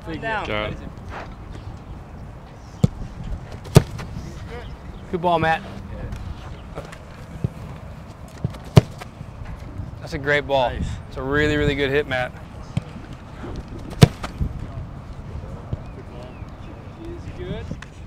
down. Got it. Good ball, Matt. That's a great ball. Nice. It's a really, really good hit, Matt. Is good.